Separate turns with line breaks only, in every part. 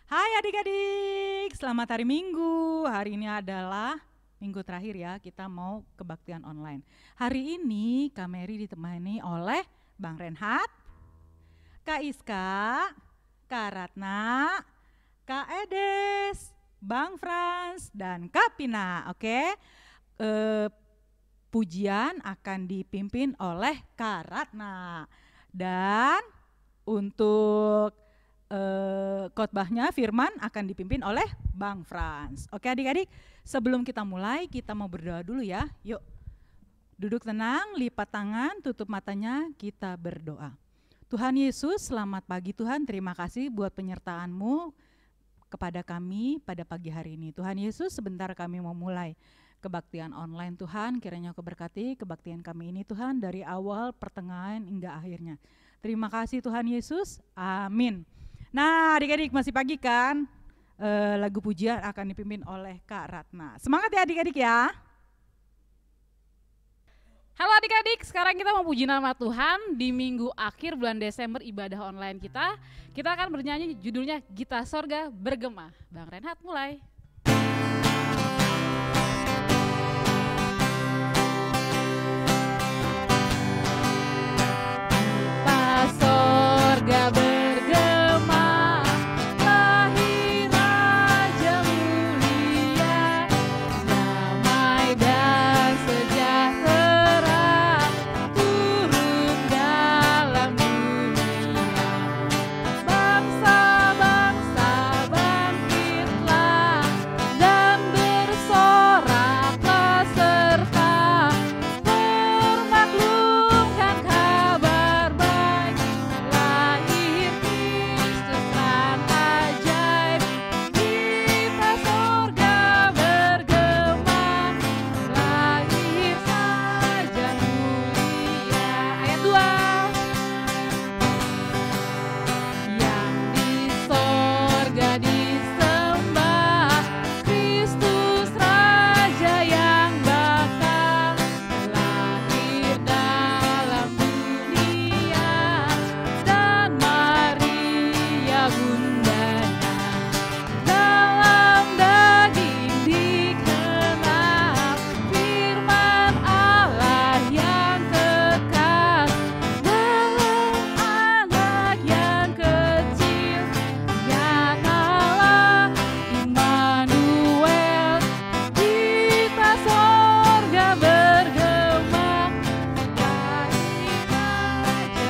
Hai adik-adik, selamat hari Minggu. Hari ini adalah minggu terakhir ya, kita mau kebaktian online. Hari ini Kak Mary ditemani oleh Bang Renhat, Kak Iska, Kak Ratna, Kak Edes, Bang Frans, dan Kak Pina. Oke, Eh, pujian akan dipimpin oleh Kak Ratna. Dan untuk khotbahnya firman akan dipimpin oleh Bang Frans. Oke adik-adik, sebelum kita mulai kita mau berdoa dulu ya. Yuk duduk tenang, lipat tangan, tutup matanya, kita berdoa. Tuhan Yesus, selamat pagi Tuhan, terima kasih buat penyertaan-Mu kepada kami pada pagi hari ini. Tuhan Yesus, sebentar kami mau mulai kebaktian online Tuhan, kiranya Kau berkati kebaktian kami ini Tuhan dari awal, pertengahan hingga akhirnya. Terima kasih Tuhan Yesus, amin. Nah adik-adik masih pagi kan, lagu pujian akan dipimpin oleh Kak Ratna. Semangat ya adik-adik ya.
Halo adik-adik, sekarang kita mau puji nama Tuhan di minggu akhir bulan Desember ibadah online kita. Kita akan bernyanyi judulnya Gita Sorga Bergema. Bang Renhat mulai. Gita sorga bergema, lahir Raja mulia, damai dan sejahtera turun dalam dunia. Bangsa-bangsa bangkitlah dan bersoraklah serta permaklumkan kabar baik, lahir Kristus kan ajaib. Gita sorga bergema, lahir saja mulia. Ayat 2. Yang di sorga disembah, Kristus Raja yang bakal lahir dalam dunia, dan Maria bundanya dalam daging dikenal, firman Allah yang kekal dalam anak yang kecil. Nyatalah Immanuel, Gita sorga bergema, lahir Raja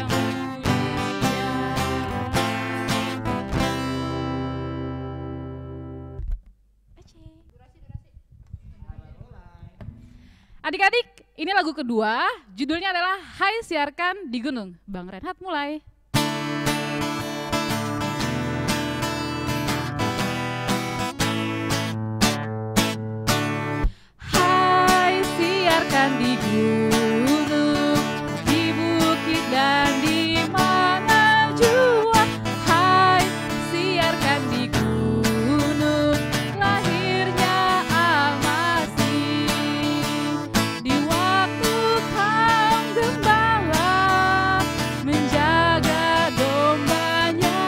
mulia. Adik-adik, ini lagu kedua, judulnya adalah Hai Siarkan di Gunung. Bang Renhat mulai. Hai siarkan di gunung, di bukit dan di mana jua. Hai siarkan di gunung, lahirnya Al-Masih. Di waktu kaum gembala menjaga dombanya,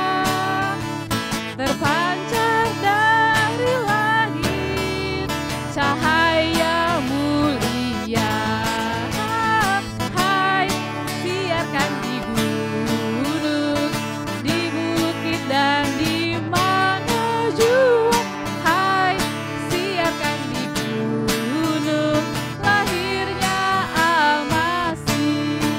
terpancar dari langit cahaya mulia. Hai siarkan di gunung, di bukit dan di mana jua. Hai siarkan di gunung, lahirnya Al-Masih.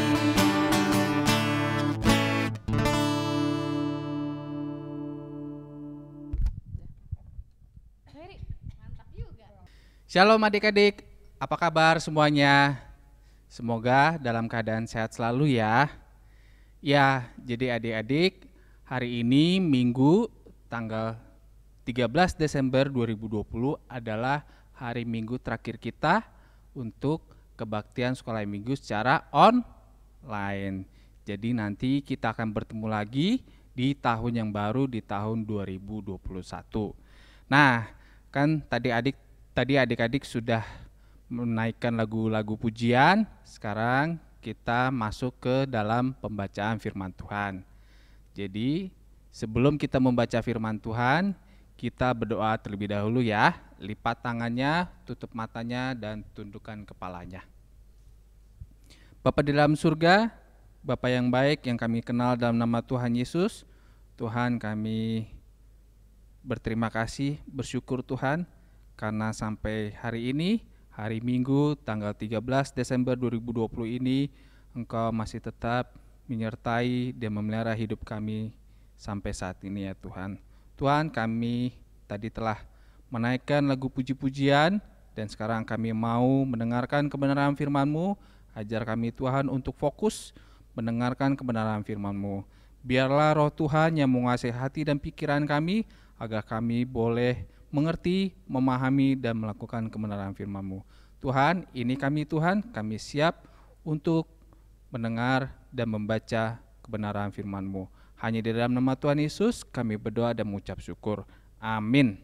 Mantap juga.
Shalom adik-adik, apa kabar semuanya? Semoga dalam keadaan sehat selalu ya. Ya, jadi adik-adik, hari ini Minggu tanggal 13 Desember 2020 adalah hari Minggu terakhir kita untuk kebaktian sekolah Minggu secara online. Jadi nanti kita akan bertemu lagi di tahun yang baru, di tahun 2021. Nah, kan tadi adik-adik sudah menaikkan lagu-lagu pujian. Sekarang kita masuk ke dalam pembacaan firman Tuhan. Jadi Sebelum kita membaca firman Tuhan, kita berdoa terlebih dahulu ya. Lipat tangannya, tutup matanya, dan tundukkan kepalanya. Bapa di dalam surga, Bapa yang baik yang kami kenal dalam nama Tuhan Yesus, Tuhan, kami berterima kasih, bersyukur Tuhan, karena sampai hari ini, hari Minggu tanggal 13 Desember 2020 ini, Engkau masih tetap menyertai dan memelihara hidup kami sampai saat ini ya Tuhan. Tuhan, kami tadi telah menaikkan lagu puji-pujian dan sekarang kami mau mendengarkan kebenaran firman-Mu. Ajar kami Tuhan untuk fokus mendengarkan kebenaran firman-Mu. Biarlah roh Tuhan yang menguasai hati dan pikiran kami agar kami boleh mengerti, memahami dan melakukan kebenaran firman-Mu. Tuhan, ini kami Tuhan, kami siap untuk mendengar dan membaca kebenaran firman-Mu. Hanya di dalam nama Tuhan Yesus kami berdoa dan mengucap syukur. Amin.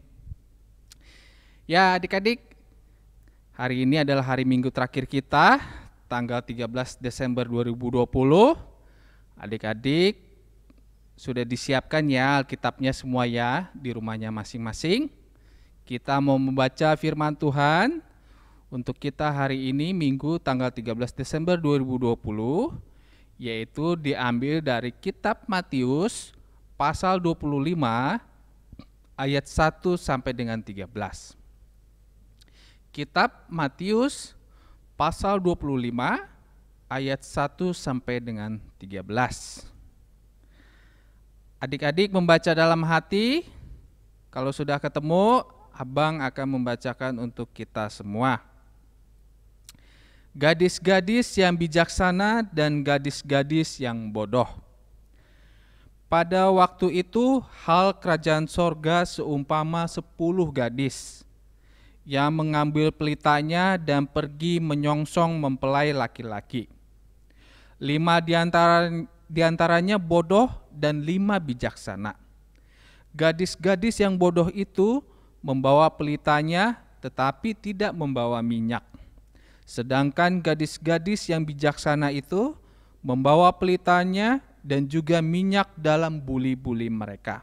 Ya adik-adik, hari ini adalah hari Minggu terakhir kita, tanggal 13 Desember 2020. Adik-adik sudah disiapkan ya Alkitabnya semua ya di rumahnya masing-masing. Kita mau membaca firman Tuhan untuk kita hari ini Minggu tanggal 13 Desember 2020. Yaitu diambil dari kitab Matius pasal 25 ayat 1 sampai dengan 13. Kitab Matius pasal 25 ayat 1 sampai dengan 13. Adik-adik membaca dalam hati, kalau sudah ketemu, Abang akan membacakan untuk kita semua. Gadis-gadis yang bijaksana dan gadis-gadis yang bodoh. Pada waktu itu hal kerajaan sorga seumpama 10 gadis yang mengambil pelitanya dan pergi menyongsong mempelai laki-laki. 5 diantaranya bodoh dan 5 bijaksana. Gadis-gadis yang bodoh itu membawa pelitanya tetapi tidak membawa minyak. Sedangkan gadis-gadis yang bijaksana itu membawa pelitanya dan juga minyak dalam buli-buli mereka.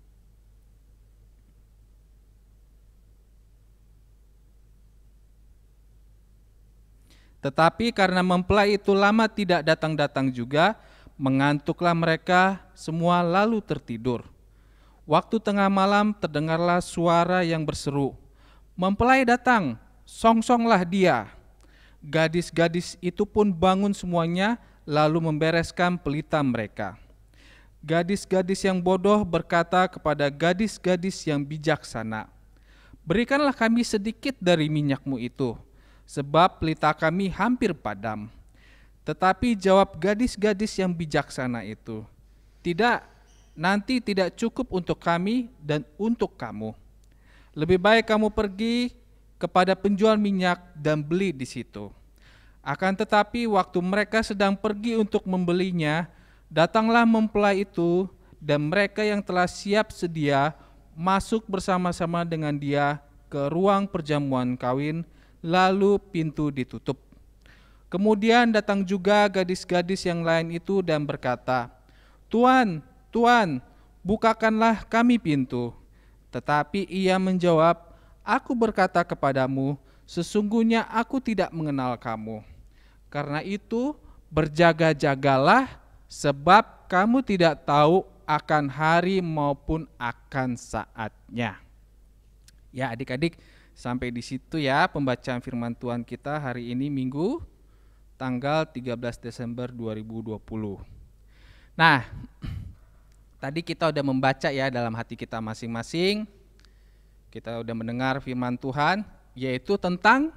Tetapi karena mempelai itu lama tidak datang-datang juga, mengantuklah mereka semua lalu tertidur. Waktu tengah malam terdengarlah suara yang berseru, "Mempelai datang, songsonglah dia." Gadis-gadis itu pun bangun semuanya lalu membereskan pelita mereka. Gadis-gadis yang bodoh berkata kepada gadis-gadis yang bijaksana, "Berikanlah kami sedikit dari minyakmu itu, sebab pelita kami hampir padam." Tetapi jawab gadis-gadis yang bijaksana itu, "Tidak, nanti tidak cukup untuk kami dan untuk kamu. Lebih baik kamu pergi kepada penjual minyak dan beli di situ." Akan tetapi waktu mereka sedang pergi untuk membelinya, datanglah mempelai itu dan mereka yang telah siap sedia masuk bersama-sama dengan dia ke ruang perjamuan kawin, lalu pintu ditutup. Kemudian datang juga gadis-gadis yang lain itu dan berkata, "Tuan, Tuan, bukakanlah kami pintu." Tetapi ia menjawab, "Aku berkata kepadamu, sesungguhnya aku tidak mengenal kamu. Karena itu berjaga-jagalah, sebab kamu tidak tahu akan hari maupun akan saatnya." Ya adik-adik, sampai di situ ya pembacaan firman Tuhan kita hari ini Minggu tanggal 13 Desember 2020. Nah, tadi kita udah membaca ya dalam hati kita masing-masing. Kita udah mendengar firman Tuhan, yaitu tentang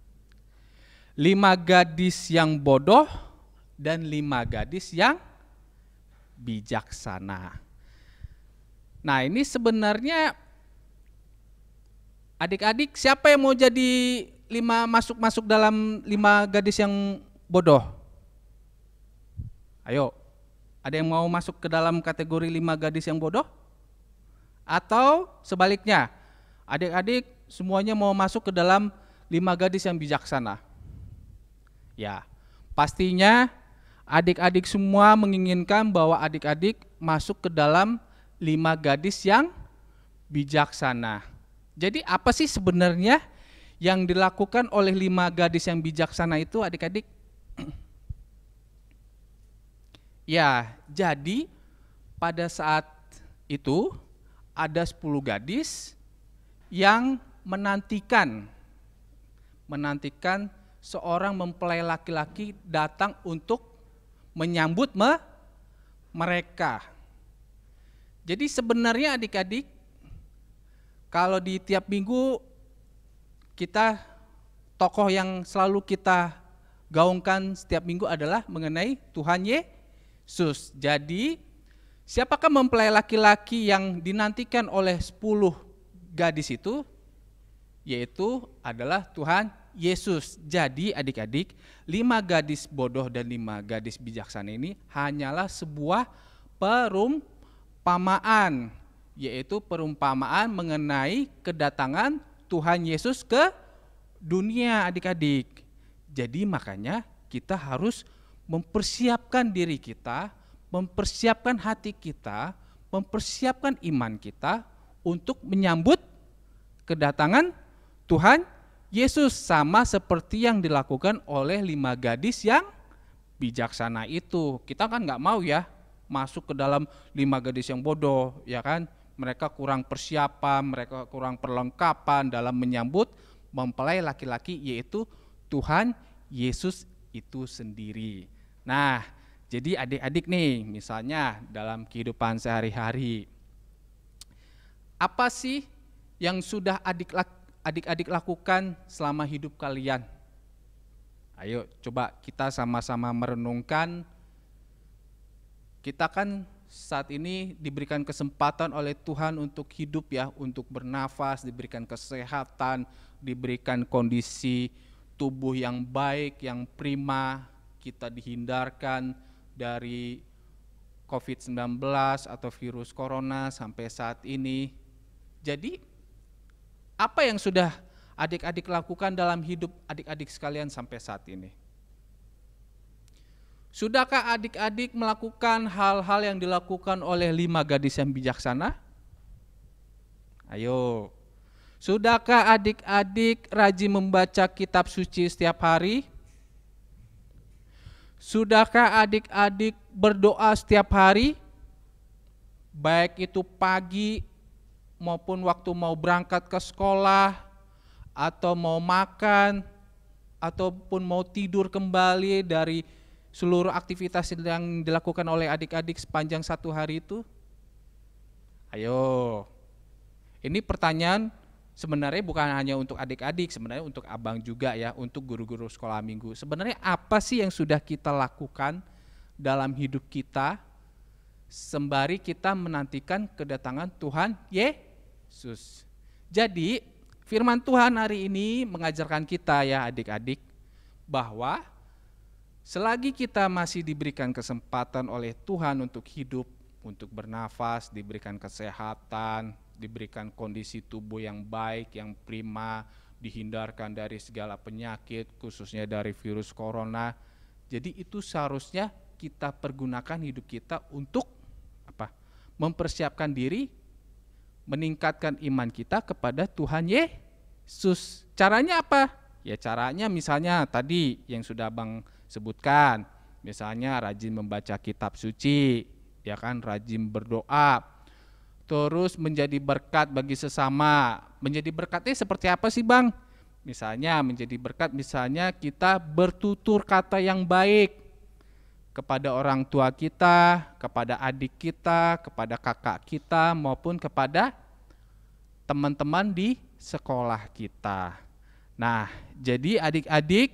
5 gadis yang bodoh dan 5 gadis yang bijaksana. Nah, ini sebenarnya adik-adik siapa yang mau jadi masuk dalam 5 gadis yang bodoh? Ayo, ada yang mau masuk ke dalam kategori 5 gadis yang bodoh? Atau sebaliknya, adik-adik semuanya mau masuk ke dalam 5 gadis yang bijaksana? Ya, pastinya adik-adik semua menginginkan bahwa adik-adik masuk ke dalam 5 gadis yang bijaksana. Jadi apa sih sebenarnya yang dilakukan oleh 5 gadis yang bijaksana itu adik-adik? Ya, jadi pada saat itu ada 10 gadis yang menantikan seorang mempelai laki-laki datang untuk menyambut mereka. Jadi sebenarnya adik-adik, kalau di tiap minggu kita, tokoh yang selalu kita gaungkan setiap minggu adalah mengenai Tuhan Yesus. Jadi siapakah mempelai laki-laki yang dinantikan oleh 10 gadis itu? Yaitu adalah Tuhan Yesus. Jadi adik-adik, 5 gadis bodoh dan 5 gadis bijaksana ini hanyalah sebuah perumpamaan, yaitu perumpamaan mengenai kedatangan Tuhan Yesus ke dunia adik-adik. Jadi makanya kita harus mempersiapkan diri kita, mempersiapkan hati kita, mempersiapkan iman kita untuk menyambut kedatangan Tuhan Yesus, sama seperti yang dilakukan oleh 5 gadis yang bijaksana itu. Kita kan nggak mau ya masuk ke dalam 5 gadis yang bodoh, ya kan? Mereka kurang persiapan, mereka kurang perlengkapan dalam menyambut mempelai laki-laki, yaitu Tuhan Yesus itu sendiri. Nah, jadi adik-adik nih, misalnya dalam kehidupan sehari-hari, apa sih yang sudah adik-adik lakukan selama hidup kalian? Ayo coba kita sama-sama merenungkan. Kita kan saat ini diberikan kesempatan oleh Tuhan untuk hidup ya, untuk bernafas, diberikan kesehatan, diberikan kondisi tubuh yang baik, yang prima. Kita dihindarkan dari COVID-19 atau virus corona sampai saat ini. Jadi apa yang sudah adik-adik lakukan dalam hidup adik-adik sekalian sampai saat ini? Sudahkah adik-adik melakukan hal-hal yang dilakukan oleh 5 gadis yang bijaksana? Ayo. Sudahkah adik-adik rajin membaca kitab suci setiap hari? Sudahkah adik-adik berdoa setiap hari? Baik itu pagi maupun waktu mau berangkat ke sekolah, atau mau makan, ataupun mau tidur kembali dari seluruh aktivitas yang dilakukan oleh adik-adik sepanjang 1 hari itu? Ayo, ini pertanyaan sebenarnya bukan hanya untuk adik-adik, sebenarnya untuk abang juga ya, untuk guru-guru sekolah minggu. Sebenarnya apa sih yang sudah kita lakukan dalam hidup kita sembari kita menantikan kedatangan Tuhan Yesus? Jadi firman Tuhan hari ini mengajarkan kita ya adik-adik, bahwa selagi kita masih diberikan kesempatan oleh Tuhan untuk hidup, untuk bernafas, diberikan kesehatan, diberikan kondisi tubuh yang baik, yang prima, dihindarkan dari segala penyakit, khususnya dari virus corona. Jadi itu seharusnya kita pergunakan hidup kita untuk apa? Mempersiapkan diri, meningkatkan iman kita kepada Tuhan Yesus. Caranya apa? Ya caranya misalnya tadi yang sudah Abang sebutkan, misalnya rajin membaca kitab suci, ya kan, rajin berdoa, terus menjadi berkat bagi sesama. Menjadi berkatnya seperti apa sih Bang? Misalnya menjadi berkat, misalnya kita bertutur kata yang baik kepada orang tua kita, kepada adik kita, kepada kakak kita, maupun kepada teman-teman di sekolah kita. Nah, jadi adik-adik,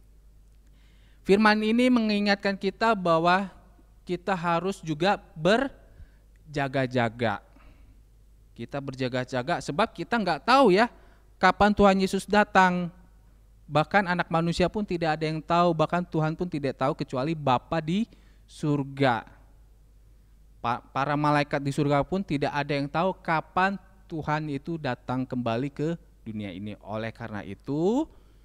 firman ini mengingatkan kita bahwa kita harus juga berjaga-jaga. Kita berjaga-jaga sebab kita nggak tahu ya kapan Tuhan Yesus datang. Bahkan anak manusia pun tidak ada yang tahu, bahkan Tuhan pun tidak tahu kecuali Bapa di surga. Para malaikat di surga pun tidak ada yang tahu kapan Tuhan itu datang kembali ke dunia ini. Oleh karena itu,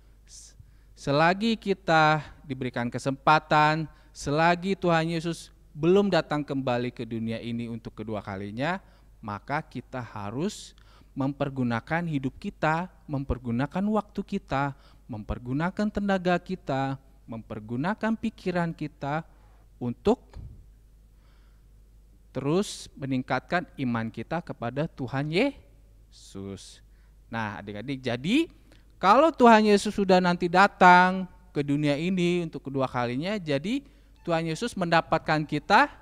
selagi kita diberikan kesempatan, selagi Tuhan Yesus belum datang kembali ke dunia ini untuk kedua kalinya, maka kita harus mempergunakan hidup kita, mempergunakan waktu kita, mempergunakan tenaga kita, mempergunakan pikiran kita untuk terus meningkatkan iman kita kepada Tuhan Yesus. Nah, adik-adik, jadi kalau Tuhan Yesus sudah nanti datang ke dunia ini untuk kedua kalinya, jadi Tuhan Yesus mendapatkan kita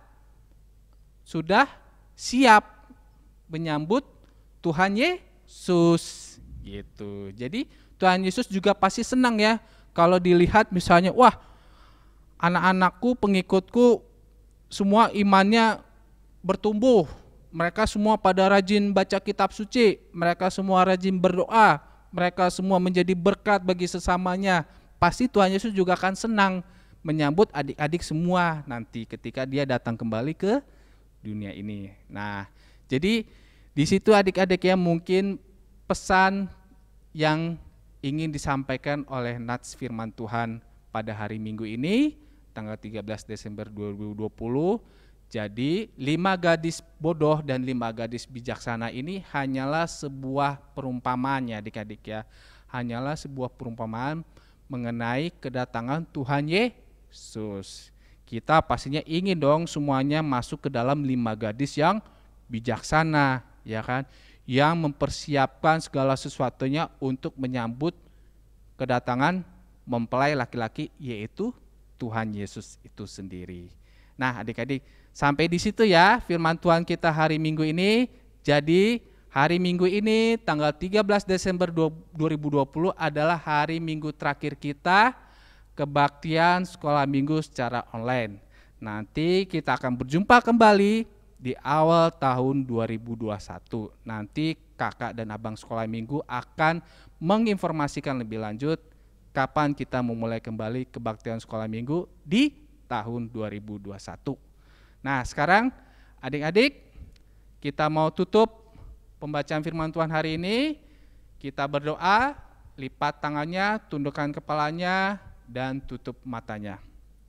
sudah siap menyambut Tuhan Yesus gitu. Jadi Tuhan Yesus juga pasti senang ya kalau dilihat misalnya, wah, anak-anakku, pengikutku semua imannya bertumbuh, mereka semua pada rajin baca kitab suci, mereka semua rajin berdoa, mereka semua menjadi berkat bagi sesamanya. Pasti Tuhan Yesus juga akan senang menyambut adik-adik semua nanti ketika dia datang kembali ke dunia ini. Nah, jadi di situ adik-adik ya, mungkin pesan yang ingin disampaikan oleh Nats Firman Tuhan pada hari Minggu ini, tanggal 13 Desember 2020. Jadi 5 gadis bodoh dan 5 gadis bijaksana ini hanyalah sebuah perumpamaan ya adik-adik ya. Hanyalah sebuah perumpamaan mengenai kedatangan Tuhan Yesus. Kita pastinya ingin dong semuanya masuk ke dalam 5 gadis yang bijaksana, ya kan? Yang mempersiapkan segala sesuatunya untuk menyambut kedatangan mempelai laki-laki, yaitu Tuhan Yesus itu sendiri. Nah, adik-adik, sampai di situ ya firman Tuhan kita hari Minggu ini. Jadi hari Minggu ini tanggal 13 Desember 2020 adalah hari Minggu terakhir kita kebaktian sekolah minggu secara online. Nanti kita akan berjumpa kembali di awal tahun 2021. Nanti kakak dan abang sekolah minggu akan menginformasikan lebih lanjut kapan kita memulai kembali kebaktian sekolah minggu di tahun 2021. Nah, sekarang adik-adik, kita mau tutup pembacaan firman Tuhan hari ini. Kita berdoa, lipat tangannya, tundukkan kepalanya, dan tutup matanya.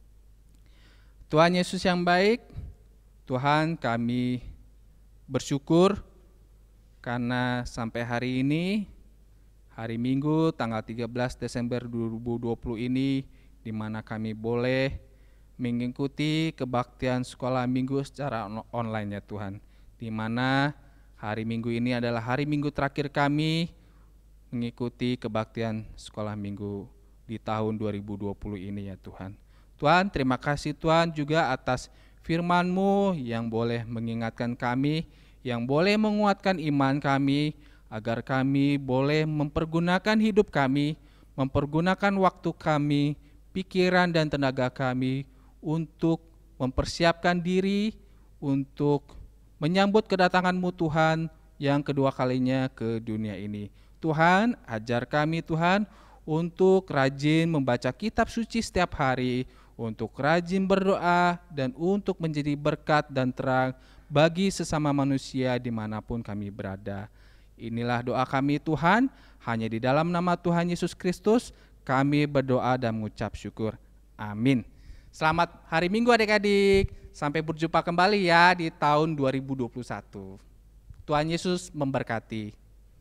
Tuhan Yesus yang baik, Tuhan, kami bersyukur karena sampai hari ini, hari Minggu tanggal 13 Desember 2020 ini, di mana kami boleh mengikuti kebaktian sekolah minggu secara online ya Tuhan. Di mana hari Minggu ini adalah hari Minggu terakhir kami mengikuti kebaktian sekolah minggu di tahun 2020 ini ya Tuhan. Tuhan, terima kasih Tuhan juga atas firman-Mu yang boleh mengingatkan kami, yang boleh menguatkan iman kami, agar kami boleh mempergunakan hidup kami, mempergunakan waktu kami, pikiran dan tenaga kami untuk mempersiapkan diri untuk menyambut kedatangan-Mu Tuhan yang kedua kalinya ke dunia ini. Tuhan, ajar kami Tuhan untuk rajin membaca kitab suci setiap hari, untuk rajin berdoa, dan untuk menjadi berkat dan terang bagi sesama manusia dimanapun kami berada. Inilah doa kami Tuhan, hanya di dalam nama Tuhan Yesus Kristus kami berdoa dan mengucap syukur. Amin. Selamat hari Minggu adik-adik, sampai berjumpa kembali ya di tahun 2021. Tuhan Yesus memberkati.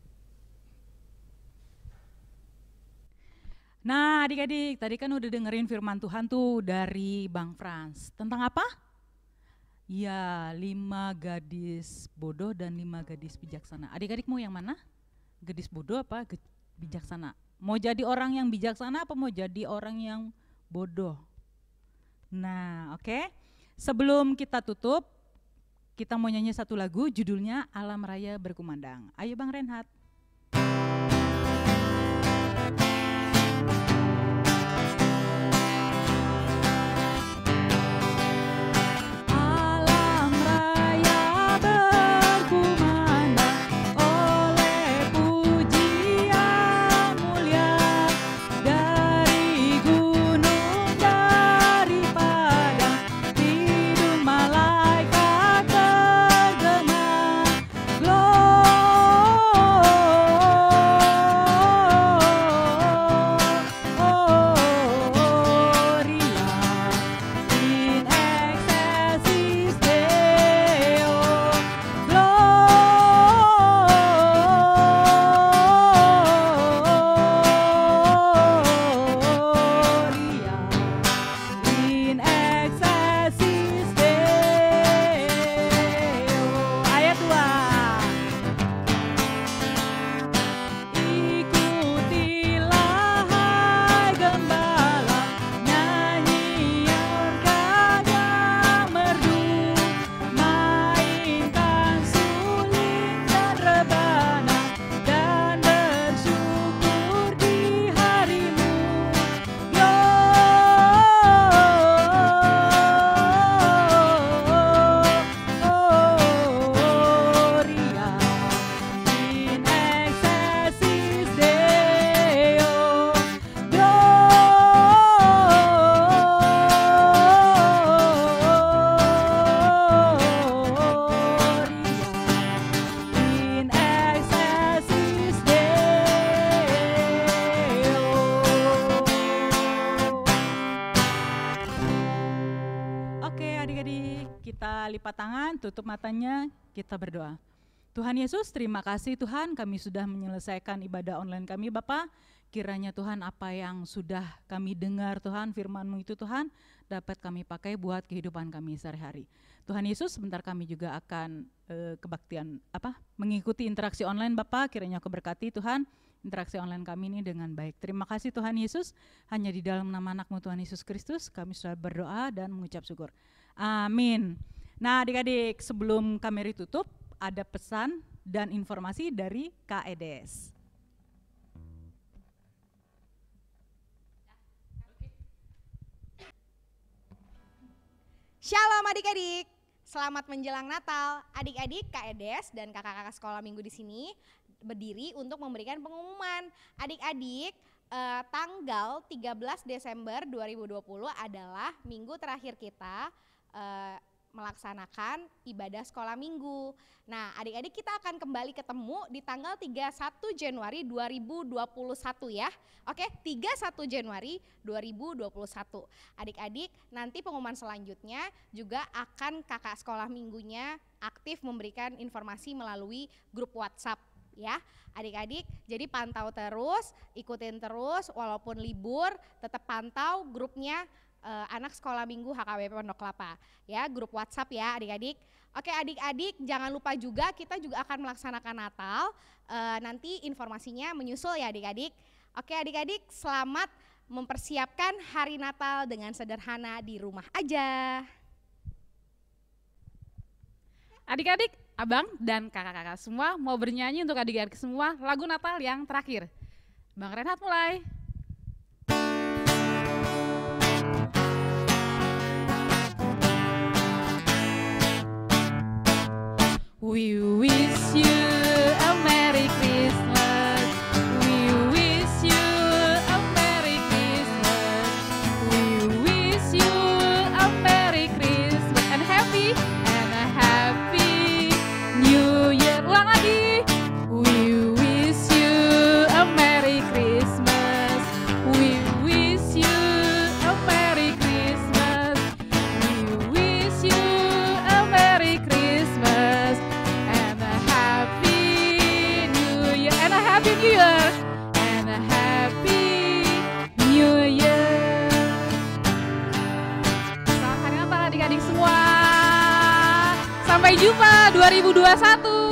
Nah adik-adik, tadi kan udah dengerin firman Tuhan tuh dari Bang Frans. Tentang apa? Ya, 5 gadis bodoh dan 5 gadis bijaksana. Adik-adik mau yang mana? Gadis bodoh apa bijaksana? Mau jadi orang yang bijaksana apa mau jadi orang yang bodoh? Nah, oke. Sebelum kita tutup, kita mau nyanyi satu lagu judulnya Alam Raya Berkumandang. Ayo Bang Renhat.
Oh
lipat tangan, tutup matanya, kita berdoa. Tuhan Yesus, terima kasih Tuhan, kami sudah menyelesaikan ibadah online kami Bapa. Kiranya Tuhan apa yang sudah kami dengar Tuhan, firman-Mu itu Tuhan, dapat kami pakai buat kehidupan kami sehari-hari. Tuhan Yesus, sebentar kami juga akan mengikuti interaksi online Bapa, kiranya Kau berkati Tuhan, interaksi online kami ini dengan baik. Terima kasih Tuhan Yesus, hanya di dalam nama anak-Mu Tuhan Yesus Kristus, kami sudah berdoa dan mengucap syukur. Amin. Nah adik-adik, sebelum kamera tutup, ada pesan dan informasi dari KEDS.
Shalom adik-adik, selamat menjelang Natal. Adik-adik KEDS dan kakak-kakak sekolah minggu di sini berdiri untuk memberikan pengumuman. Adik-adik, tanggal 13 Desember 2020 adalah minggu terakhir kita melaksanakan ibadah sekolah minggu. Nah, adik-adik kita akan kembali ketemu di tanggal 31 Januari 2021 ya. Oke, 31 Januari 2021. Adik-adik, nanti pengumuman selanjutnya juga akan kakak sekolah minggunya aktif memberikan informasi melalui grup WhatsApp ya. Adik-adik, jadi pantau terus, ikutin terus walaupun libur, tetap pantau grupnya anak sekolah minggu HKBP Pondok Kelapa ya, grup WhatsApp ya adik-adik. Oke adik-adik, jangan lupa juga kita juga akan melaksanakan Natal, nanti informasinya menyusul ya adik-adik. Oke adik-adik, selamat mempersiapkan hari Natal dengan sederhana di rumah aja.
Adik-adik, abang dan kakak-kakak semua mau bernyanyi untuk adik-adik semua lagu Natal yang terakhir. Bang Renhat mulai. We wish you a Merry Christmas. We wish you a Merry Christmas. We wish you a Merry Christmas and a Happy New Year. Ulang lagi. We wish you a Merry Christmas. We wish you a Merry Christmas. We wish you a Merry Christmas. Happy New Year and a Happy New Year. Selamat hari Natal adik-adik semua. Sampai jumpa 2021.